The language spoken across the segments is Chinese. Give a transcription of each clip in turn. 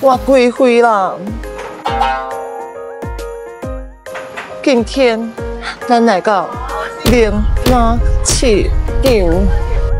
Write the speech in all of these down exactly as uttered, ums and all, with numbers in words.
哇，贵贵啦！今天咱来到零马市场。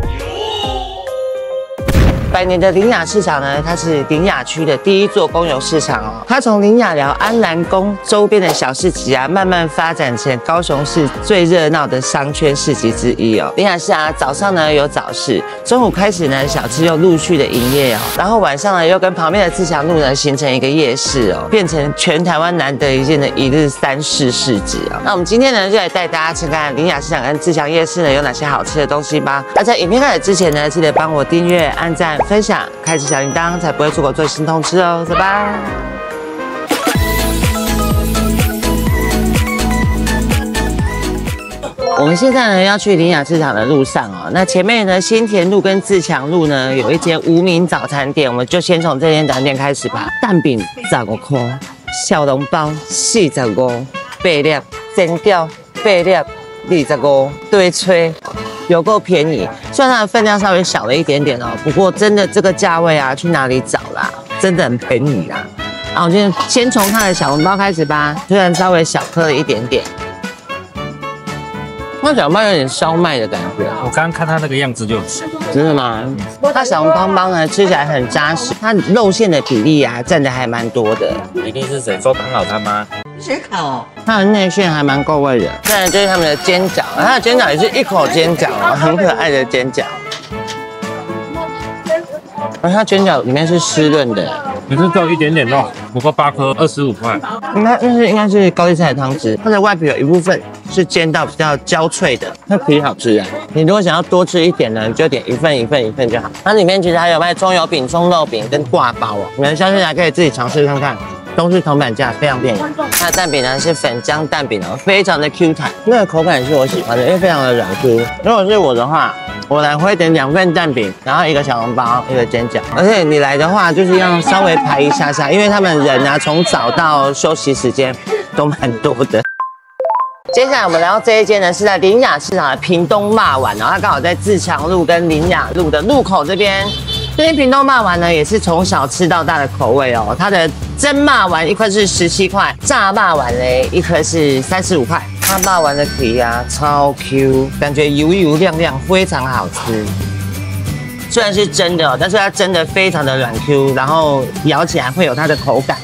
百年的林雅市场呢，它是林雅区的第一座公有市场哦。它从林雅寮安南宫周边的小市集啊，慢慢发展成高雄市最热闹的商圈市集之一哦。林雅市啊，早上呢有早市，中午开始呢小吃又陆续的营业哦，然后晚上呢又跟旁边的自强路呢形成一个夜市哦，变成全台湾难得一见的一日三市市集哦。那我们今天呢就来带大家去看林雅市场跟自强夜市呢有哪些好吃的东西吧。那在影片开始之前呢，记得帮我订阅、按赞、分享、开启小铃铛，才不会错过最新通知哦。拜拜。我们现在呢要去林雅市场的路上哦，那前面呢新田路跟自强路呢有一间无名早餐店，我们就先从这间早餐店开始吧。蛋饼十五块，小笼包四十五，八粒煎饺八粒二十五，对吹。有够便宜，虽然它的分量稍微小了一点点哦，不过真的这个价位啊，去哪里找啦？真的很便宜啦。然后我就先从它的小笼包开始吧，虽然稍微小颗了一点点，那小笼包有点烧麦的感觉。 我刚刚看它那个样子就， 真的吗？它小笼包包呢吃起来很扎实，它肉馅的比例啊占的还蛮多的。 一定是谁做糖老汤吗？ 谁烤哦？它的内馅还蛮够味的。再来就是他们的煎饺，它的煎饺也是一口煎饺哦，很可爱的煎饺。而它煎饺里面是湿润的， 可是只有一点点肉，不过八颗二十五块。 应该那是应该是高丽菜的汤汁，它的外皮有一部分是煎到比较焦脆的，那皮好吃啊。你如果想要多吃一点呢，你就点一份一份一份就好。它里面其实还有卖葱油饼、葱肉饼跟挂包哦，你们相信还可以自己尝试看看。都是铜板价，非常便宜。它的蛋饼呢是粉浆蛋饼哦，非常的 Q 弹，那个口感是我喜欢的，因为非常的软 Q。如果是我的话，我来会点两份蛋饼，然后一个小笼包，一个煎饺。而且你来的话，就是要稍微排一下下，因为他们人啊从早到休息时间都蛮多的。接下来我们来到这一间呢，是在林雅市场的屏东肉丸哦，它刚好在自强路跟林雅路的路口这边。这边屏东肉丸呢，也是从小吃到大的口味哦。它的蒸肉丸一颗是十七块，炸肉丸嘞一颗是三十五块。它肉丸的皮啊超 Q， 感觉油油亮亮，非常好吃。虽然是蒸的哦，但是它蒸的非常的软 Q， 然后咬起来会有它的口感。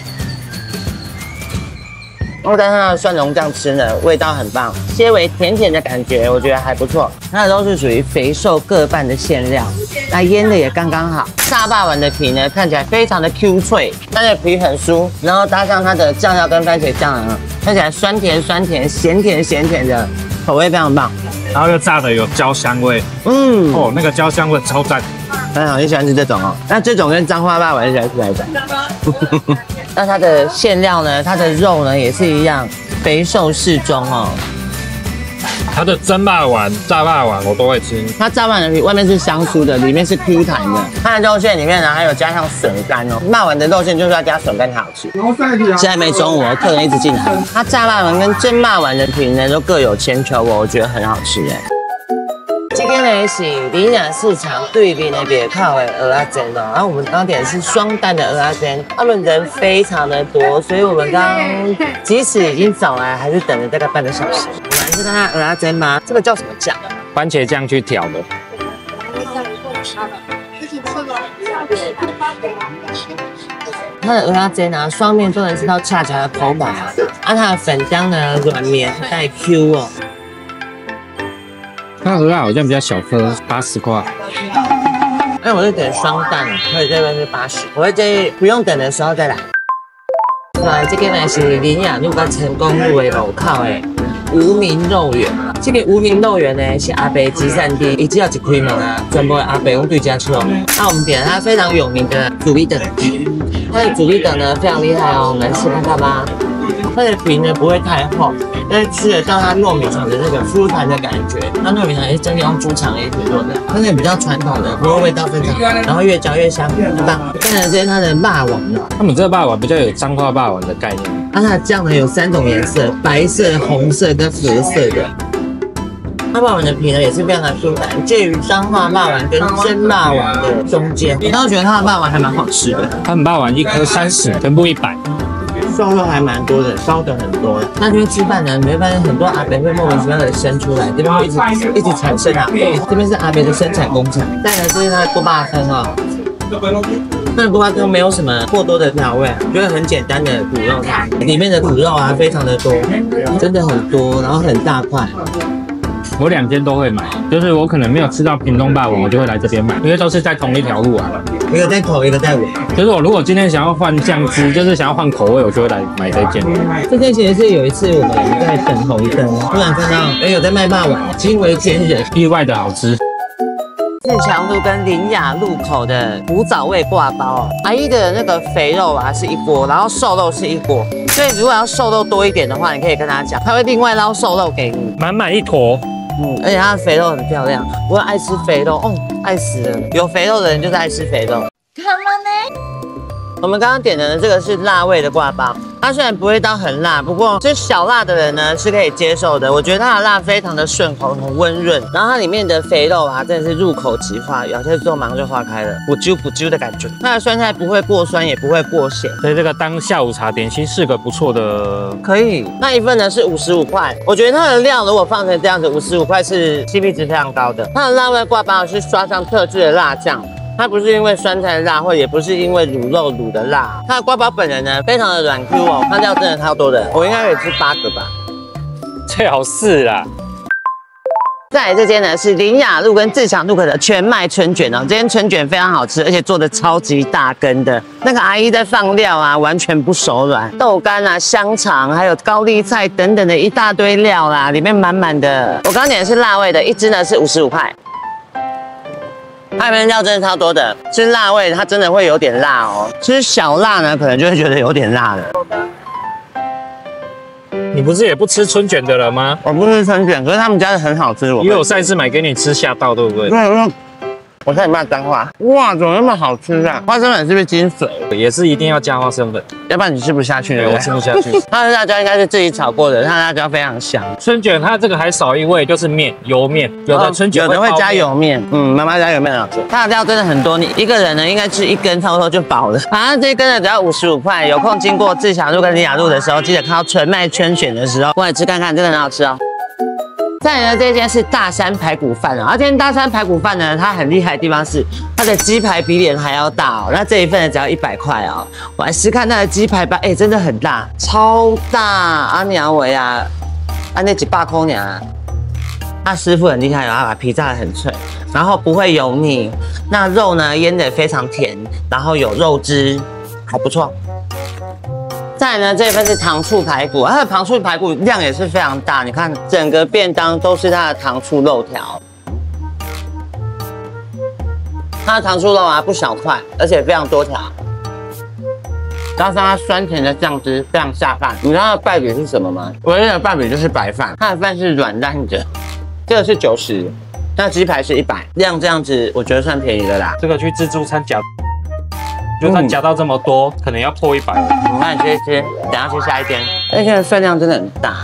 然后跟它的蒜蓉酱吃呢，味道很棒，些微甜甜的感觉，我觉得还不错。它的都是属于肥瘦各半的馅料，那腌的也刚刚好。炸肉丸的皮呢，看起来非常的 Q 脆，它的皮很酥，然后搭上它的酱料跟番茄酱呢，看起来酸甜酸甜、咸甜咸甜的，口味非常棒。 然后又炸的有焦香味， 嗯， 哦，那个焦香味超赞。 很好，你喜欢吃这种哦？那这种跟彰化肉丸喜欢吃哪一种？那它的馅料呢？它的肉呢也是一样，肥瘦适中哦。 它的蒸肉丸、炸肉丸我都会吃。 它炸肉丸的皮外面是香酥的，里面是 Q 弹的。它的肉馅里面呢还有加上笋干哦。肉丸的肉馅就是要加笋干才好吃。现在没中午哦，客人一直进来。它炸肉丸跟蒸肉丸的皮呢都各有千秋哦，我觉得很好吃哎。这边呢是林雅市场对面的别靠的蚵仔煎哦，然后我们刚点的是双蛋的蚵仔煎，他们人非常的多，所以我们刚即使已经早来，还是等了大概半个小时。我们来吃看看蚵仔煎吗？这个叫什么酱？ 番茄酱去调的。 它的蚵仔煎啊，双面都能吃到恰恰的口感啊，啊它的粉浆呢软绵带 Q 哦。 它鹅好像比较小颗，八十块。 那我是点双蛋，所以这边是八十。我会建议不用等的时候再来。来，这边呢是林雅路跟成功路的路口的无名肉圆。这个无名肉圆呢是阿伯集散地，伊只要一开门啊，全部的阿伯用对家吃哦。那我们点了它非常有名的主力等，它的主力等呢非常厉害哦，我们来试看看吧。它的皮呢不会太厚，但是吃得到它糯米肠的那个酥弹的感觉。它糯米肠也是真的用猪肠液去做的，它是比较传统的，不过味道非常好，然后越嚼越香，很棒。再来这是它的肉丸了， 他们这个肉丸比较有彰化肉丸的概念。 那它的酱呢有三种颜色，白色、红色跟褐色的。 它霸王的皮呢也是非常的酥软，介于彰化霸王跟真霸王的中间。你倒觉得它的霸王还蛮好吃的， 他们霸王一颗三十，全部一百。 瘦肉还蛮多的，烧的很多。那这边吃饭呢，你会发现很多阿伯会莫名其妙的生出来，这边会一直一直产生啊。这边是阿伯的生产工厂。再来这是它的锅巴汤哦，那锅巴汤没有什么过多的调味，就是很简单的骨肉汤，里面的骨肉啊非常的多，真的很多，然后很大块。 我两间都会买，就是我可能没有吃到屏东霸王，我就会来这边买，因为都是在同一条路啊。 一个在头，一个在尾。 就是我如果今天想要换酱汁，就是想要换口味，我就会来买这间。 这间其实是有一次我们在等红灯，突然看到哎有在卖霸王，惊为天人， 意外的好吃。 自强路跟林雅路口的古早味挂包哦，阿姨的那个肥肉啊是一锅，然后瘦肉是一锅，所以如果要瘦肉多一点的话，你可以跟他讲，他会另外捞瘦肉给你， 满满一坨。 嗯，而且它的肥肉很漂亮，我爱吃肥肉哦，爱死了，有肥肉的人就是爱吃肥肉。我们刚刚点的呢，这个是辣味的挂包，它虽然不会到很辣，不过这小辣的人呢是可以接受的。我觉得它的辣非常的顺口，很温润。然后它里面的肥肉啊，真的是入口即化，咬下去之后马上就化开了，不揪不揪的感觉。它的酸菜不会过酸，也不会过咸， 所以这个当下午茶点心是个不错的。 可以。那一份呢是五十五块，我觉得它的料如果放成这样子，五十五块是 C P 值非常高的。它的辣味挂包是刷上特制的辣酱。 它不是因为酸菜辣，或也不是因为卤肉卤的辣。它的挂包本人呢，非常的软 Q 哦，它料真的超多的，我应该可以吃八个吧。 最好是啦。 再来这间呢是林雅路跟自强路口的全麦春卷哦，这间春卷非常好吃，而且做的超级大根的。那个阿姨在放料啊，完全不手软，豆干啊、香肠，还有高丽菜等等的一大堆料啦，里面满满的。我刚刚点的是辣味的，一只呢是五十五块。 它里面料真的超多的，吃辣味它真的会有点辣哦。吃小辣呢，可能就会觉得有点辣了。 你不是也不吃春卷的了吗？ 我不吃春卷，可是他们家的很好吃。我因为我上一次买给你吃吓到，对不对？ 对，我我差点骂脏话。哇，怎么那么好吃啊？花生粉是不是金水？ 也是一定要加花生粉， 要不然你吃不下去。 对，我吃不下去。 它的辣椒应该是自己炒过的，它的辣椒非常香。 春卷它这个还少一味，就是面油面，有的春卷有的会加油面，嗯，妈妈加油面很好吃。它的料真的很多，你一个人呢应该吃一根差不多就饱了。反正这一根呢只要五十五块，有空经过自强路跟林雅路的时候，记得看到纯麦春卷的时候过来吃看看，真的很好吃哦。 再来呢，这间是大山排骨饭哦。而这间大山排骨饭呢，它很厉害的地方是它的鸡排比脸还要大哦。那这一份呢，只要一百块哦。我来试看它的鸡排吧，哎，真的很大，超大！阿娘我呀，啊那几把空娘，那师傅很厉害哦，他把皮炸得很脆，然后不会油腻。那肉呢，腌得非常甜，然后有肉汁，还不错。 再来呢，这一份是糖醋排骨，它的糖醋排骨量也是非常大，你看整个便当都是它的糖醋肉条。它的糖醋肉啊不小块，而且非常多条，加上它酸甜的酱汁非常下饭。你知道它的败笔是什么吗？唯一的败笔就是白饭，它的饭是软烂的，这个是九十，那鸡排是一百，量这样子我觉得算便宜的啦。 这个去自助餐夹。 就算夹到这么多，可能要破一百。 我帮你吃一吃，等下去下一间。而且分量真的很大。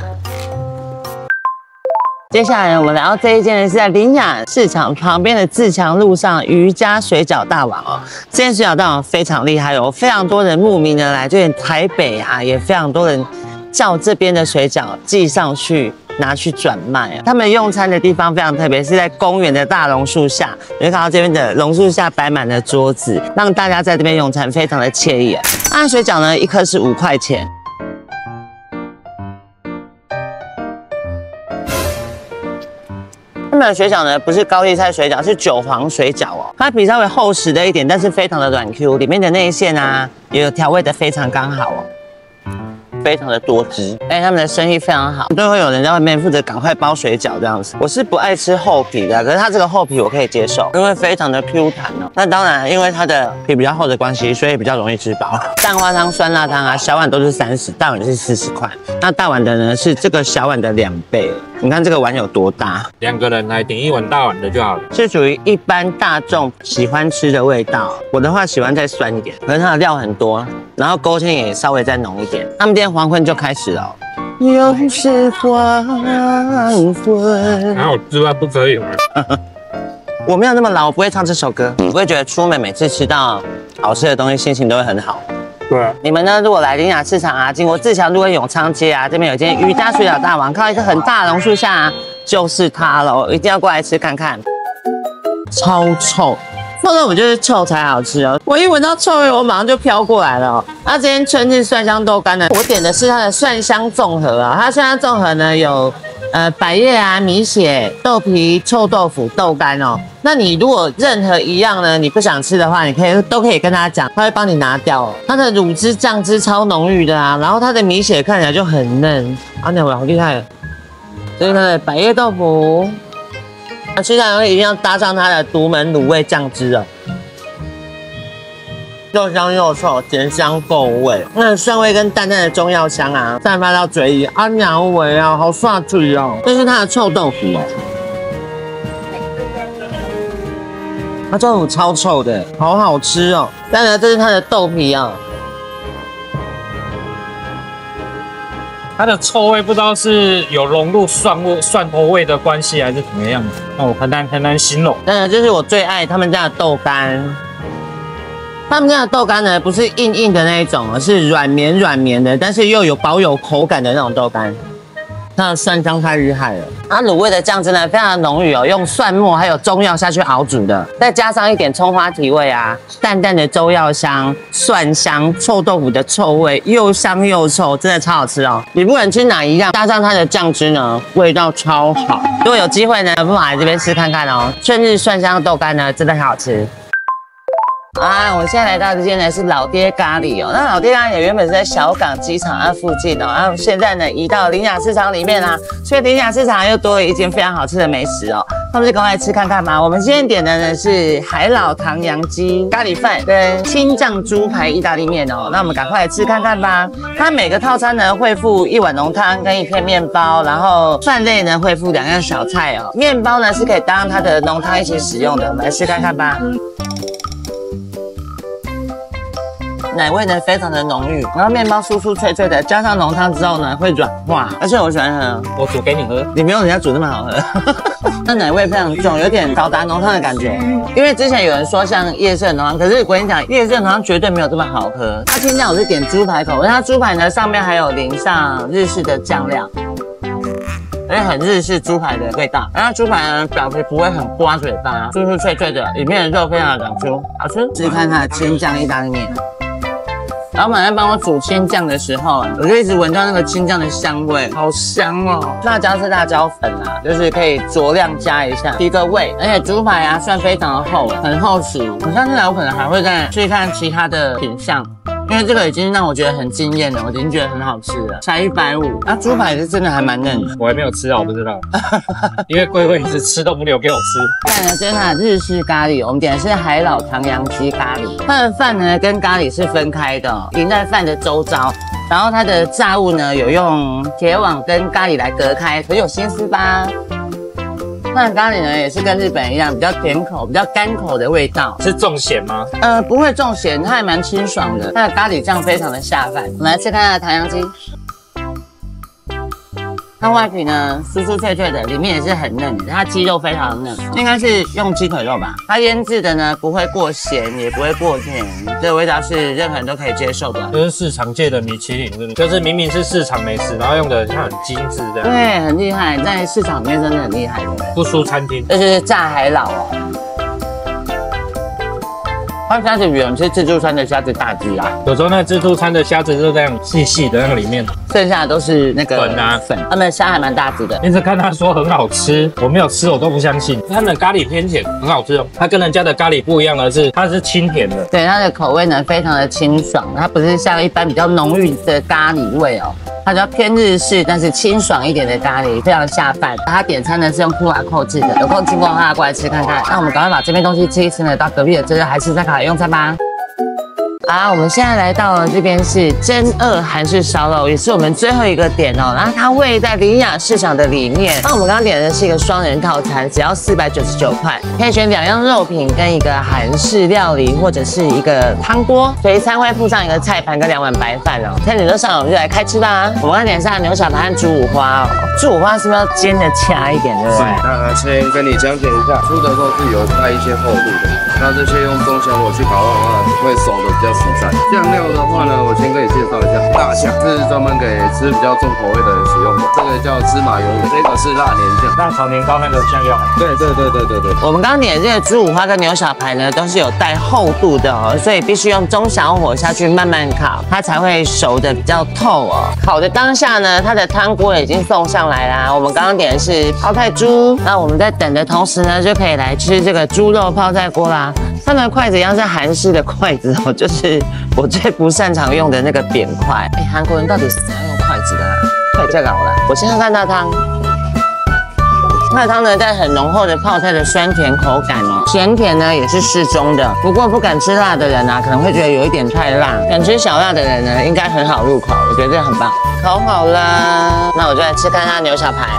接下来呢，我们来到这一间呢是在林雅市场旁边的自强路上瑜伽水饺大王哦。这间水饺大王非常厉害哦，非常多人慕名而来，就连台北啊也非常多人叫这边的水饺寄上去。 拿去转卖啊！他们用餐的地方非常特别，是在公园的大榕树下，你会看到这边的榕树下摆满了桌子，让大家在这边用餐非常的惬意啊。那水饺呢，一颗是五块钱。他们的水饺呢，不是高丽菜水饺，是韭黄水饺哦。它皮稍微厚实的一点，但是非常的软 Q， 里面的内馅啊，也有调味的非常刚好哦。 非常的多汁，哎，他们的生意非常好，都会有人在外面负责赶快包水饺这样子。我是不爱吃厚皮的，可是它这个厚皮我可以接受，因为非常的 Q 弹哦。那当然，因为它的皮比较厚的关系，所以比较容易吃饱。蛋花汤、酸辣汤啊，小碗都是三十，大碗是四十块。那大碗的呢是这个小碗的两倍。你看这个碗有多大？ 两个人来点一碗大碗的就好了。 是属于一般大众喜欢吃的味道。我的话喜欢再酸一点，可是它的料很多，然后勾芡也稍微再浓一点。他们今天黄昏就开始了、哦。 又是黄昏。 还有之外不可以吗？ 我没有那么老，我不会唱这首歌。你不会觉得出门每次吃到好吃的东西，心情都会很好？ 对啊。 你们呢？如果来林雅市场啊，经过自强路跟永昌街啊，这边有一间渔家水饺大王，看到一棵很大的榕树下、啊，就是它了，一定要过来吃看看。超臭，臭豆腐就是臭才好吃哦。我一闻到臭味，我马上就飘过来了、哦。那今天春日蒜香豆干呢，我点的是它的蒜香综合啊，它蒜香综合呢有。呃，百叶啊、米血、豆皮、臭豆腐、豆干哦。那你如果任何一样呢，你不想吃的话，你可以都可以跟他讲，他会帮你拿掉哦。它的乳汁酱汁超浓郁的啊，然后它的米血看起来就很嫩。啊，那我好厉害！这是它的百叶豆腐，那吃起来一定要搭上它的独门卤味酱汁哦。又香又臭，甜香够味，那蒜味跟淡淡的中药香啊，散发到嘴里，啊鸟味啊，好爽嘴哦！这是它的臭豆腐哦，它臭豆腐超臭的，好好吃哦。当然，这是它的豆皮啊， 它的臭味不知道是有融入蒜味、蒜头味的关系，还是怎么样？哦，很难很难形容。 当然，这是我最爱他们家的豆干。他们家的豆干呢，不是硬硬的那一种，而是软绵软绵的，但是又有保有口感的那种豆干。它的蒜香太厉害了，它卤味的酱汁呢非常的浓郁哦，用蒜末还有中药下去熬煮的，再加上一点葱花提味啊，淡淡的中药香、蒜香、臭豆腐的臭味，又香又臭，真的超好吃哦。你不管吃哪一样，加上它的酱汁呢，味道超好。如果有机会呢，不妨来这边试看看哦。春日蒜香豆干呢，真的很好吃。啊，我现在来到这间呢是老爹咖喱哦。那老爹咖喱原本是在小港机场啊附近哦，然后现在呢移到林雅市场里面啦、啊，所以林雅市场又多了一间非常好吃的美食哦。那我们就赶快来吃看看吧。我们今天点的呢是海老唐扬鸡咖喱饭跟青酱猪排意大利面哦。那我们赶快来吃看看吧。它每个套餐呢会附一碗浓汤跟一片面包，然后饭类呢会附两样小菜哦。面包呢是可以当它的浓汤一起使用的。我们来试看看吧。奶味呢非常的浓郁，然后面包酥酥脆脆的，加上浓汤之后呢会软化，而且我喜欢喝， 我煮给你喝， 你没有人家煮那么好喝。那奶味非常重，有点高达浓汤的感觉。因为之前有人说像夜市的浓汤，可是我跟你讲，夜市的浓汤绝对没有这么好喝。它今天我是点猪排口味，它猪排呢上面还有淋上日式的酱料。而且很日式猪排的味道，然后猪排呢表皮不会很刮嘴巴，酥酥脆脆的，里面的肉非常的软酥，好吃。试试看它的青酱意大利面。老板在帮我煮青酱的时候，我就一直闻到那个青酱的香味，好香哦！辣椒是辣椒粉啊，就是可以酌量加一下，提个味。而且猪排啊算非常的厚，很厚实。我相信来我可能还会再去看其他的品项。因为这个已经让我觉得很惊艳了，我已经觉得很好吃了，才一百五。那猪排是真的还蛮嫩的， 我还没有吃啊，我不知道，因为贵贵一直吃都不留给我吃。 再来这是它的日式咖喱，我们点的是海老唐扬鸡咖喱，它的饭呢跟咖喱是分开的、哦，淋在饭的周遭。然后它的炸物呢有用铁网跟咖喱来隔开，很有心思吧？它的咖喱呢也是跟日本一样，比较甜口、比较干口的味道。 是重咸吗？ 呃，不会重咸，它还蛮清爽的。它的咖喱酱非常的下饭。我们来吃看它的唐扬鸡。它外皮呢酥酥脆脆的，里面也是很嫩的，它鸡肉非常嫩，应该是用鸡腿肉吧。它腌制的呢不会过咸，也不会过甜，这个味道是任何人都可以接受的。 这是市场界的米其林，是不是？就是明明是市场美食，然后用的像很精致这样。 对，很厉害，在市场里面真的很厉害的， 不输餐厅。 这就是炸海老哦。它虾子原本是自助餐的虾子大只啊， 有时候那自助餐的虾子就这样细细的，那个里面剩下的都是那个粉啊粉。他们的虾还蛮大只的， 一直看他说很好吃，我没有吃我都不相信。他们的咖喱偏甜，很好吃哦。它跟人家的咖喱不一样的是，它是清甜的。 对，它的口味呢非常的清爽，它不是像一般比较浓郁的咖喱味哦。它比较偏日式，但是清爽一点的咖喱，非常下饭。它点餐呢是用 Q R code 制的，有空经过的话过来吃看看。那我们赶快把这边东西吃一吃呢，到隔壁的这个海事菜卡来用餐吧。 好，我们现在来到了这边是真二韩式烧肉，也是我们最后一个点哦。然后它位在林雅市场的里面。那我们刚刚点的是一个双人套餐，只要四百九十九块，可以选两样肉品跟一个韩式料理，或者是一个汤锅。随餐会附上一个菜盘跟两碗白饭哦。在你都上，我们就来开吃吧。我们刚点上牛小排和猪五花哦，猪五花是不是要煎的掐一点，对不对？ 那先跟你讲解一下，猪的肉是有带一些厚度的。那这些用中小火去烤肉的话，会熟的比较实在。酱料的话呢，我先跟你介绍一下，大酱是专门给吃比较重口味的人使用的，这个叫芝麻油，这个是辣年酱， 辣炒年糕那个酱料。 对对对对对对。 我们刚刚点的这个猪五花跟牛小排呢，都是有带厚度的哦，所以必须用中小火下去慢慢烤，它才会熟的比较透哦。烤的当下呢，它的汤锅已经送上来啦。我们刚刚点的是泡菜猪，那我们在等的同时呢，就可以来吃这个猪肉泡菜锅啦。它的筷子一样是韩式的筷子哦，就是我最不擅长用的那个扁筷。哎，韩国人到底是怎样用筷子的啊？快这个好了，我先看看那汤。那汤呢，带很浓厚的泡菜的酸甜口感哦，咸甜呢也是适中的。不过不敢吃辣的人啊，可能会觉得有一点太辣；敢吃小辣的人呢，应该很好入口。我觉得这很棒。烤好了，那我就来吃看它牛小排，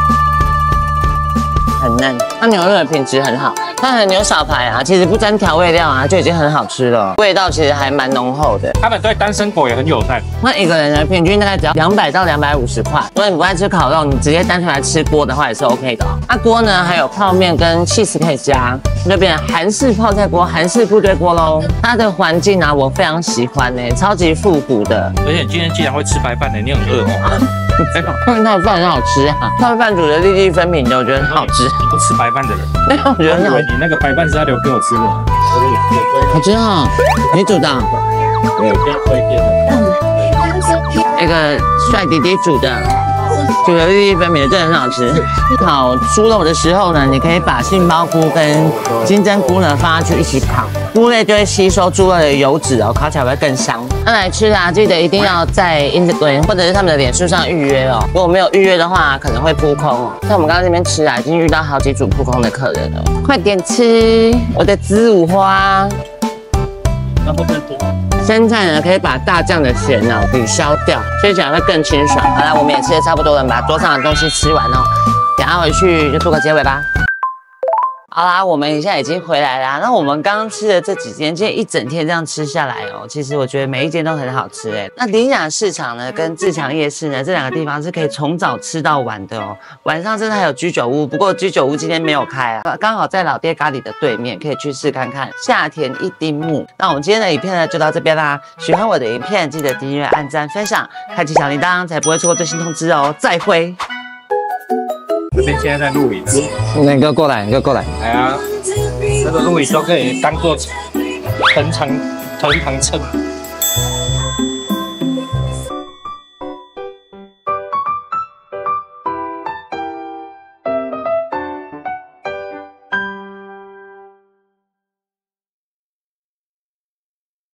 很嫩，它牛肉的品质很好。它的牛小排啊，其实不沾调味料啊，就已经很好吃了，味道其实还蛮浓厚的。 他们对单身狗也很友善。 那一个人呢，平均大概只要两百到两百五十块。如果你不爱吃烤肉，你直接单纯来吃锅的话也是 OK 的哦。那锅呢，还有泡面跟cheese可以加，就变成韩式泡菜锅、韩式部队锅喽。它的环境啊，我非常喜欢呢，超级复古的。 而且你今天既然会吃白饭的，你很饿哦。 嗯，它的饭很好吃啊，它的饭煮的粒粒分明的，我觉得很好吃。 你不吃白饭的人， 没有，我觉得很好吃。 你那个白饭是要留给我吃的。 好吃啊！你煮的？ 没有，这样会变的。 那个帅弟弟煮的。煮的粒粒分明的，真的很好吃。烤猪肉的时候呢，你可以把杏鲍菇跟金针菇呢放下去一起烤，菇类就会吸收猪肉的油脂哦，烤起来会更香。那来吃啊，记得一定要在 Instagram 或者是他们的脸书上预约哦。如果没有预约的话，可能会扑空哦。像我们刚刚这边吃啊，已经遇到好几组扑空的客人了。快点吃我的紫五花。 然后再多。 生菜呢，可以把大酱的咸呢抵消掉，吃起来会更清爽。好啦，我们也吃的差不多了，把桌上的东西吃完哦，等下回去就做个结尾吧。好啦，我们现在已经回来啦。那我们刚刚吃的这几间，今天一整天这样吃下来哦，其实我觉得每一间都很好吃哎。那林雅市场呢，跟自强夜市呢，这两个地方是可以从早吃到晚的哦。晚上真的还有居酒屋，不过居酒屋今天没有开啊，刚好在老爹咖喱的对面，可以去试看看夏田一丁目。那我们今天的影片呢，就到这边啦。喜欢我的影片，记得订阅、按赞、分享，开启小铃铛，才不会错过最新通知哦。再会。 这边现在在录影， 那你给我过来，你给我过来。 哎呀，这个录影都可以当做藤堂藤堂秤。